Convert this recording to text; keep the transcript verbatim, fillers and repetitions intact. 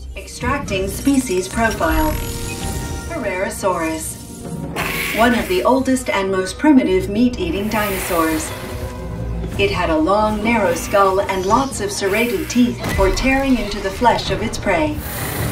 Extracting species profile. Herrerasaurus. One of the oldest and most primitive meat-eating dinosaurs. It had a long, narrow skull and lots of serrated teeth for tearing into the flesh of its prey.